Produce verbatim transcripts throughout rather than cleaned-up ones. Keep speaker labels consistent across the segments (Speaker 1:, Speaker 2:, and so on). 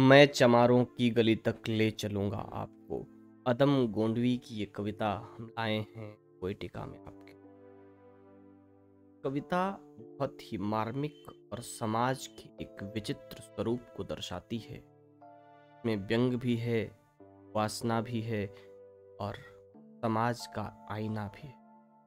Speaker 1: मैं चमारों की गली तक ले चलूंगा आपको। अदम गोंडवी की ये कविता हम लाए हैं पोएटिका में आपके। कविता बहुत ही मार्मिक और समाज के एक विचित्र स्वरूप को दर्शाती है। इसमें व्यंग भी है, वासना भी है और समाज का आईना भी है।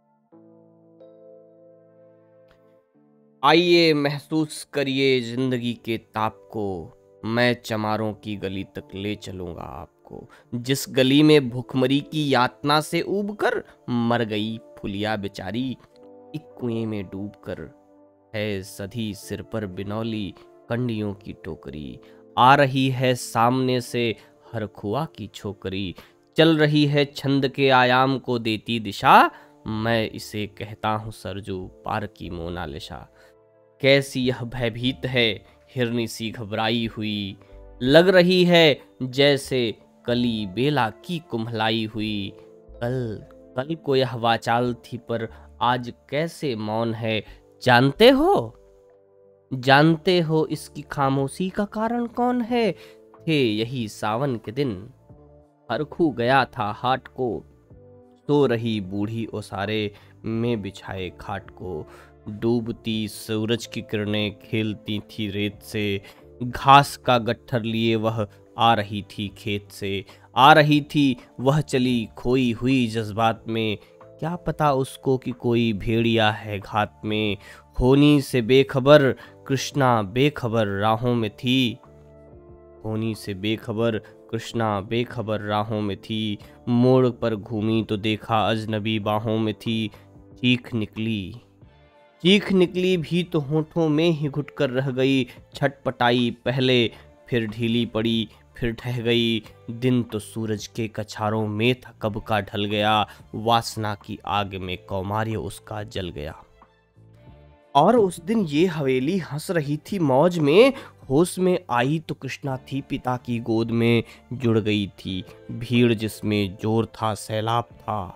Speaker 1: आइए महसूस करिए जिंदगी के ताप को, मैं चमारों की गली तक ले चलूंगा आपको। जिस गली में भूखमरी की यातना से ऊबकर मर गई फुलिया बेचारी, एक कुएं में डूबकर है सधी सिर पर बिनौली कंडियों की टोकरी। आ रही है सामने से हर खुआ की छोकरी, चल रही है छंद के आयाम को देती दिशा, मैं इसे कहता हूँ सरजू पार की मोनालिसा। कैसी यह भयभीत है हिरनी सी घबराई हुई, लग रही है जैसे कली बेला की कुम्हलाई हुई। कल कल को यह वाचाल थी पर आज कैसे मौन है, जानते हो जानते हो इसकी खामोशी का कारण कौन है। थे यही सावन के दिन हरखू गया था हाट को, सो रही बूढ़ी ओसारे में बिछाए खाट को। डूबती सूरज की किरणें खेलती थी रेत से, घास का गट्ठर लिए वह आ रही थी खेत से। आ रही थी वह चली खोई हुई जज्बात में, क्या पता उसको कि कोई भेड़िया है घात में। होनी से बेखबर कृष्णा बेखबर राहों में थी, होनी से बेखबर कृष्णा बेखबर राहों में थी। मोड़ पर घूमी तो देखा अजनबी बाहों में थी। चीख निकली चीख निकली भी तो होठों में ही घुटकर रह गई। छटपटाई पहले फिर ढीली पड़ी फिर ढह गई। दिन तो सूरज के कछारों में था कब का ढल गया, वासना की आग में कौमार्य उसका जल गया। और उस दिन ये हवेली हंस रही थी मौज में, होश में आई तो कृष्णा थी पिता की गोद में जुड़ गई थी। भीड़ जिसमें जोर था सैलाब था,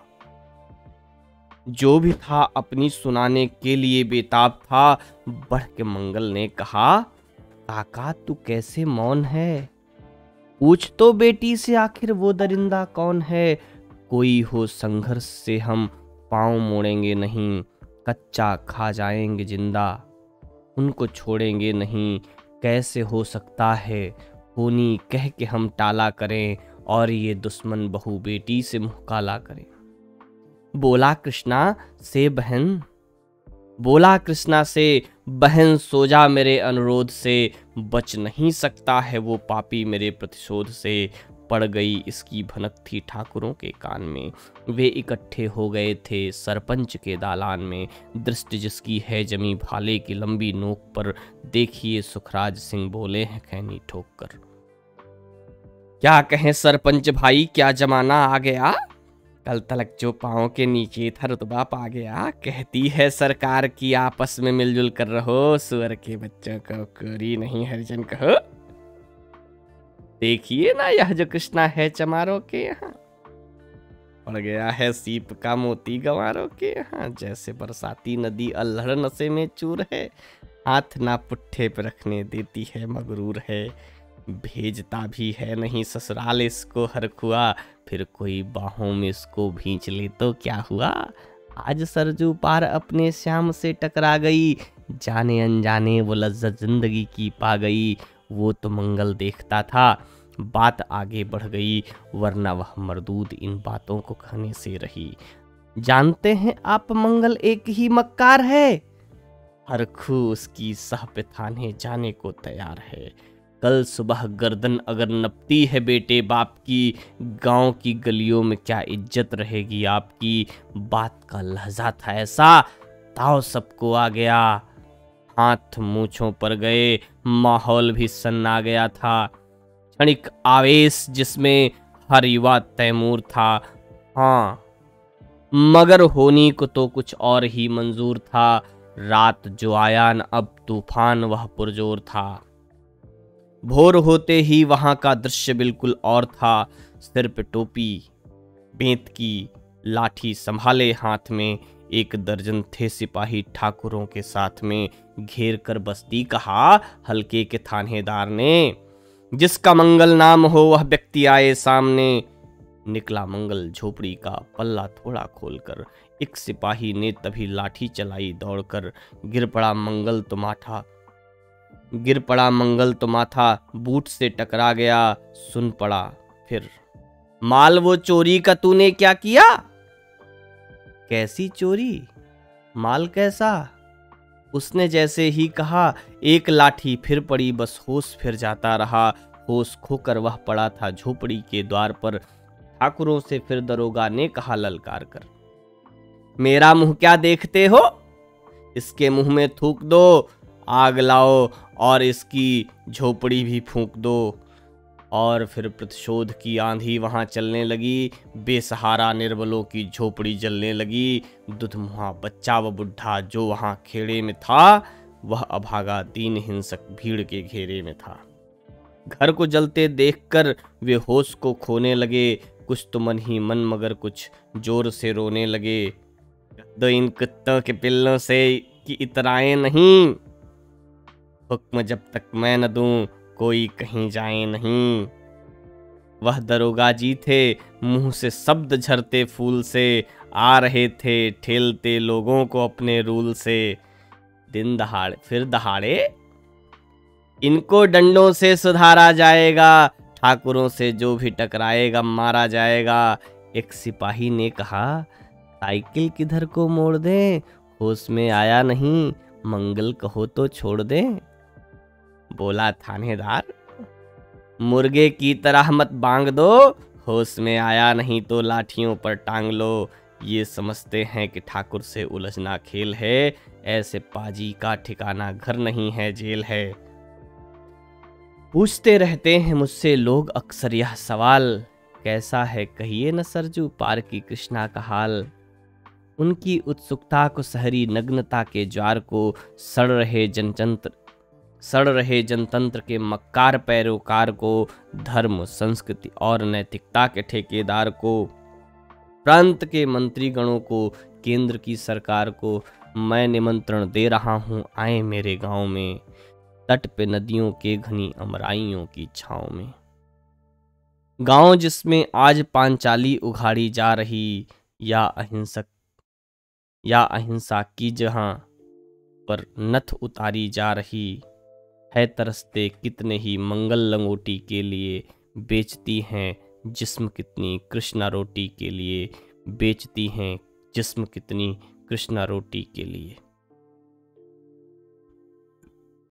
Speaker 1: जो भी था अपनी सुनाने के लिए बेताब था। बढ़ के मंगल ने कहा, काका तू कैसे मौन है, पूछ तो बेटी से आखिर वो दरिंदा कौन है। कोई हो संघर्ष से हम पांव मोड़ेंगे नहीं, कच्चा खा जाएंगे जिंदा उनको छोड़ेंगे नहीं। कैसे हो सकता है होनी कह के हम टाला करें, और ये दुश्मन बहू बेटी से मुँह काला करें। बोला कृष्णा से बहन बोला कृष्णा से बहन सो जा मेरे अनुरोध से, बच नहीं सकता है वो पापी मेरे प्रतिशोध से। पड़ गई इसकी भनक थी ठाकुरों के कान में, वे इकट्ठे हो गए थे सरपंच के दालान में। दृष्टि जिसकी है जमी भाले की लंबी नोक पर, देखिए सुखराज सिंह बोले हैं खैनी ठोक कर। क्या कहें सरपंच भाई क्या जमाना आ गया, कल तलक जो पाँव के नीचे था रुतबा पा गया। कहती है सरकार की आपस में मिलजुल कर रहो, सुअर के बच्चों को कोरी नहीं हरिजन कहो। देखिए ना यह जो कृष्णा है चमारों के यहाँ, पड़ गया है सीप का मोती गंवारों के यहाँ। जैसे बरसाती नदी अल्हड़ नशे में चूर है, हाथ ना पुट्ठे पे रखने देती है मगरूर है। भेजता भी है नहीं ससुराल इसको हर खुआ, फिर कोई बाहों में इसको भींच ले तो क्या हुआ। आज सरजू पार अपने श्याम से टकरा गई, जाने अनजाने वो लज्जत जिंदगी की पा गई। वो तो मंगल देखता था बात आगे बढ़ गई, वरना वह मरदूद इन बातों को कहने से रही। जानते हैं आप मंगल एक ही मक्कार है, हर खू उसकी सह पे थाने जाने को तैयार है। कल सुबह गर्दन अगर नपती है बेटे बाप की, गांव की गलियों में क्या इज्जत रहेगी आपकी। बात का लहजा था ऐसा ताव सबको आ गया, हाथ मूंछों पर गए माहौल भी सन्ना गया था। क्षणिक आवेश जिसमें हर युवा तैमूर था, हाँ मगर होनी को तो कुछ और ही मंजूर था। रात जो आया न अब तूफान वह पुरजोर था। भोर होते ही वहां का दृश्य बिल्कुल और था। सिर पे टोपी बेंत की लाठी संभाले हाथ में, एक दर्जन थे सिपाही ठाकुरों के साथ में। घेर कर बस्ती कहा हल्के के थानेदार ने, जिसका मंगल नाम हो वह व्यक्ति आए सामने। निकला मंगल झोपड़ी का पल्ला थोड़ा खोलकर, एक सिपाही ने तभी लाठी चलाई दौड़कर। गिर पड़ा मंगल तो माथा गिर पड़ा मंगल तो माथा बूट से टकरा गया। सुन पड़ा फिर, माल वो चोरी का तूने क्या किया? कैसी चोरी? माल कैसा? उसने जैसे ही कहा, एक लाठी फिर पड़ी, बस होश फिर जाता रहा। होश खोकर वह पड़ा था झोपड़ी के द्वार पर। ठाकुरों से फिर दरोगा ने कहा ललकार कर, मेरा मुंह क्या देखते हो? इसके मुंह में थूक दो, आग लाओ और इसकी झोपड़ी भी फूंक दो। और फिर प्रतिशोध की आंधी वहां चलने लगी। बेसहारा निर्बलों की झोपड़ी जलने लगी। दुधमुहा बच्चा व बुढ़ा जो वहां खेड़े में था, वह अभागा दीन हिंसक भीड़ के घेरे में था। घर को जलते देखकर वे होश को खोने लगे। कुछ तो मन ही मन मगर कुछ जोर से रोने लगे। दो इन कुत्तों के पिल्लों से कि इतराए नहीं, हुक्म जब तक मैं न दूं कोई कहीं जाए नहीं। वह दरोगा जी थे, मुंह से शब्द झरते फूल से, आ रहे थे ठेलते लोगों को अपने रूल से। दिन दहाड़े फिर दहाड़े इनको डंडों से सुधारा जाएगा, ठाकुरों से जो भी टकराएगा मारा जाएगा। एक सिपाही ने कहा, साइकिल किधर को मोड़ दें, होश में आया नहीं, मंगल कहो तो छोड़ दें। बोला थानेदार, मुर्गे की तरह मत बांग दो, होश में आया नहीं तो लाठियों पर टांग लो। ये समझते हैं कि ठाकुर से उलझना खेल है, ऐसे पाजी का ठिकाना घर नहीं है जेल है। पूछते रहते हैं मुझसे लोग अक्सर यह सवाल, कैसा है कहिए न सरजू पार की कृष्णा का हाल। उनकी उत्सुकता को सहरी नग्नता के ज्वार को, सड़ रहे जनतंत्र सड़ रहे जनतंत्र के मक्कार पैरोकार को, धर्म संस्कृति और नैतिकता के ठेकेदार को, प्रांत के मंत्रीगणों को, केंद्र की सरकार को मैं निमंत्रण दे रहा हूं, आए मेरे गांव में, तट पे नदियों के घनी अमराइयों की छांव में। गांव जिसमें आज पांचाली उघाड़ी जा रही, या अहिंसक या अहिंसा की जहां पर नथ उतारी जा रही है। तरसते कितने ही मंगल लंगोटी के लिए, बेचती हैं जिस्म कितनी कृष्णा रोटी के लिए, बेचती हैं जिस्म कितनी कृष्णा रोटी के लिए।